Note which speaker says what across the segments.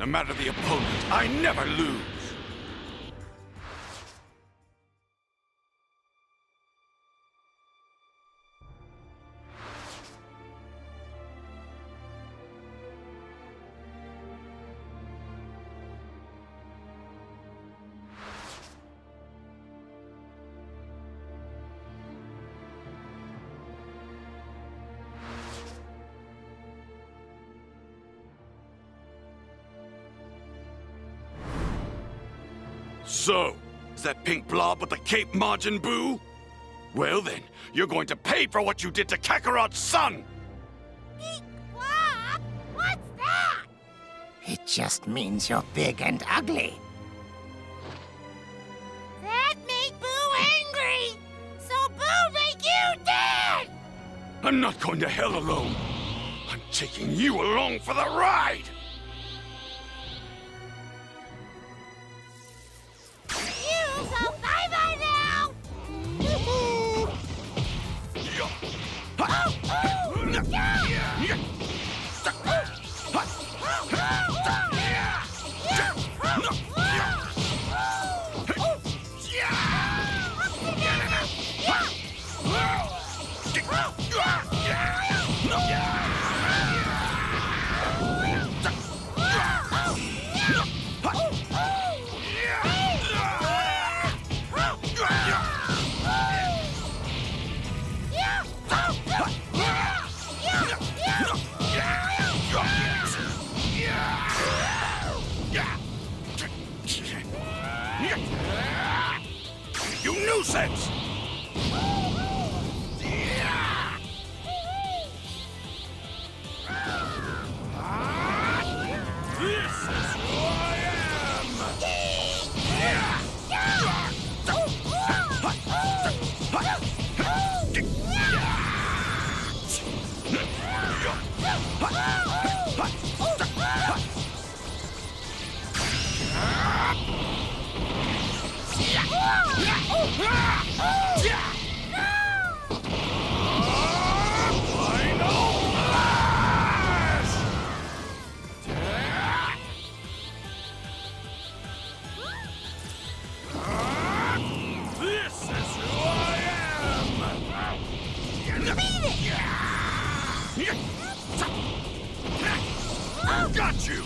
Speaker 1: No matter the opponent, I never lose. So, is that pink blob with the Cape Majin Buu? Well then, you're going to pay for what you did to Kakarot's son!
Speaker 2: Pink blob? What's that?
Speaker 3: It just means you're big and ugly.
Speaker 2: That made Boo angry! So Boo make you dead!
Speaker 1: I'm not going to hell alone. I'm taking you along for the ride!
Speaker 2: You so bye-bye now!
Speaker 1: You nuisance! This is who I Got you!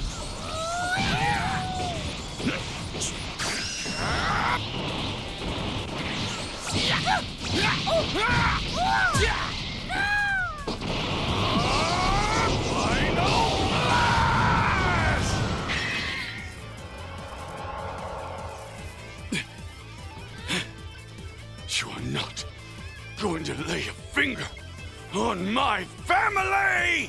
Speaker 1: You are not going to lay a finger on my family!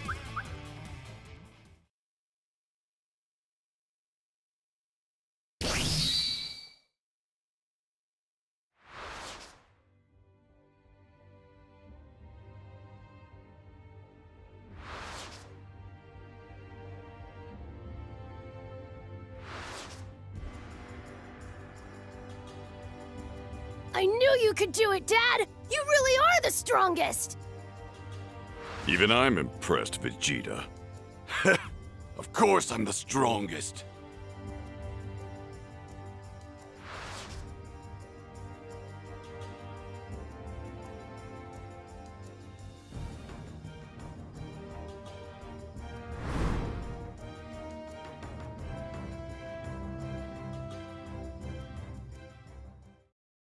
Speaker 4: I knew you could do it, Dad! You really are the strongest!
Speaker 1: Even I'm impressed, Vegeta. Of course I'm the strongest.